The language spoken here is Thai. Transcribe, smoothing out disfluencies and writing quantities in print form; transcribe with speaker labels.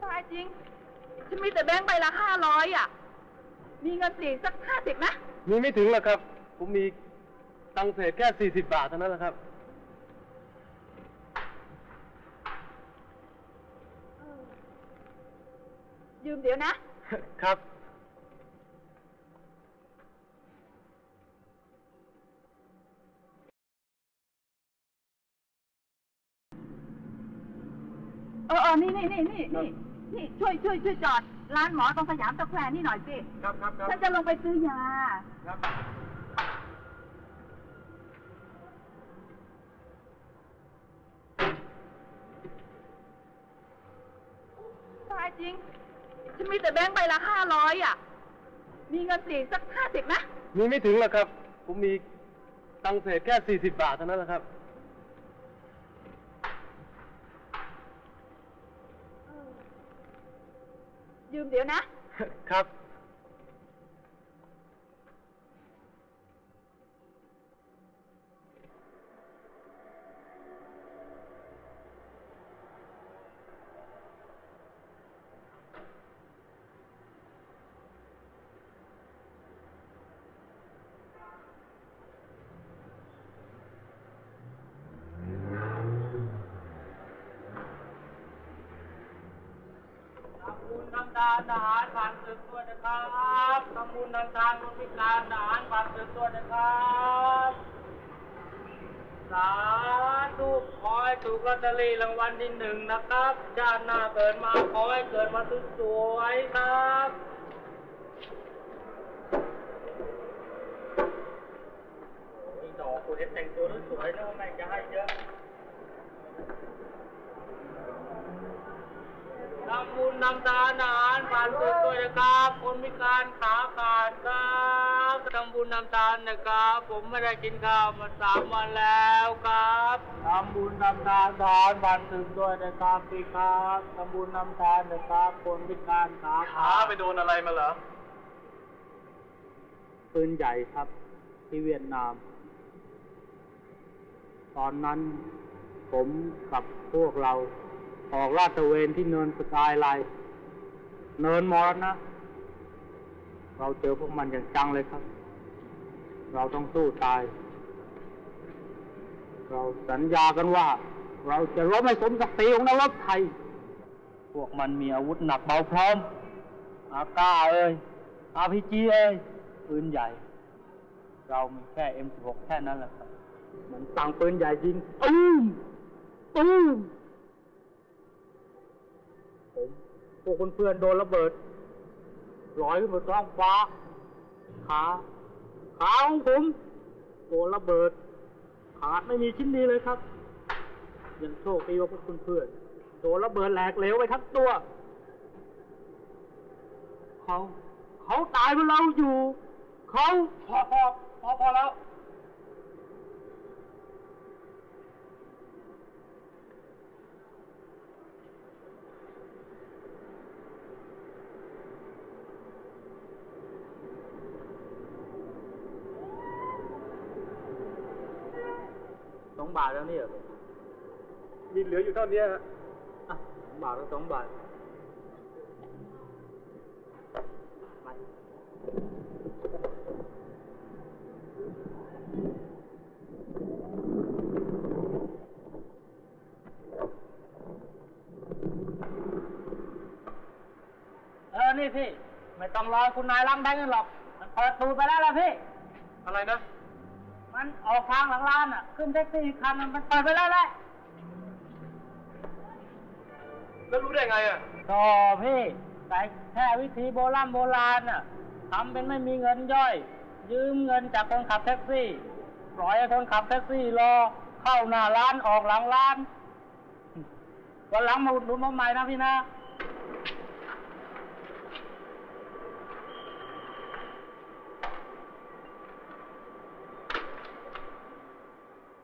Speaker 1: ตายจริงฉันมีแต่แบงค์ใบละ500อ่ะมีเงินสี่สัก50นะ
Speaker 2: มีไม่ถึงหรอกครับผมมีตังค์เศษแค่40 บาทเท่านั้นแหละครับ
Speaker 1: ยืมเดี๋ยวนะครับนี่ช่วยจอดร้านหมอตรงสยามสแควร์นี่หน่อยสิ
Speaker 2: ครับ
Speaker 1: ฉันจะลงไปซื้อยา
Speaker 2: ครับ
Speaker 1: ตายจริงฉันมีแต่แบงค์ใบละ500อ่ะมีเงินสี่สัก50นะ
Speaker 2: มีไม่ถึงหรอกครับผมมีตังค์เศษแค่40 บาทเท่านั้นแหละครับ
Speaker 1: ยืมเดี๋ยวนะครับ
Speaker 3: ทำทานทหารผ่านศึกตัวนะครับทำบุญทำทานคนพิการทหารผ่านศึกตัวนะครับสาธุขอให้ถูกลอตเตอรี่รางวัลที่1นะครับชาติหน้าเกิดมาขอให้เกิดมาสวยๆครับนี่ดอกคุณเห็นแต่งตัวสวยๆนะแม่จะให้เยอะทำบุญทำทานอาหารผ่านศึกด้วยนะครับคนพิการขาขาดครับทำบุญทำทานนะครับผมไม่ได้กินข้าวมา3 วันแล้วครับทำบุญทำทานทหารผ่านศึกด้วยนะครับพี่ครับทำบุญทำทานนะครับคนพิการขาขาด
Speaker 2: ไปโดนอะไรมาเหรอ
Speaker 3: ปืนใหญ่ครับที่เวียดนามตอนนั้นผมกับพวกเราออกลาดตระเวนที่เนินสกายไลน์เนินมรณะเราเจอพวกมันอย่างจังเลยครับเราต้องสู้ตายเราสัญญากันว่าเราจะรบให้สมศักดิ์ศรีของนักรบไทยพวกมันมีอาวุธหนักเบาพร้อมอาก้าRPG ปืนใหญ่เรามีแค่ M16 แค่นั้นแหละครับมันสั่งปืนใหญ่ยิงตุ้มพวกเพื่อนโดนระเบิดลอยขึ้นบนท้องฟ้าขาของผมโดนระเบิดขาดไม่มีชิ้นดีเลยครับยังโชคดีว่าพวกเพื่อนโดนระเบิดแหลกเหลวไปทั้งตัวเขาตายเพราะเราอยู่เขาพอแล้ว2 บาทแล้วนี่เหรอ
Speaker 2: มีเหลืออยู่เท่านี้ฮะ
Speaker 3: 2 บาทแล้ว2 บาทนี่พี่ไม่ต้องรอคุณนายล้างแบงค์กันหรอกมันเปิดตูไปแล้วล่ะพี่
Speaker 2: อะไรนะ
Speaker 3: มันออกทางหลังร้านอ่ะขึ้นแท็กซี่คันมันเปิดไปแล้วแหละ
Speaker 2: แล้วรู้ได้ไงอ่ะ
Speaker 3: ก็พี่แต่แค่วิธีโบราณอ่ะทำเป็นไม่มีเงินย่อยยืมเงินจากคนขับแท็กซี่ปล่อยให้คนขับแท็กซี่รอเข้าหน้าร้านออกหลังร้านวันหลังมาอุดหนุนมาใหม่นะพี่นะ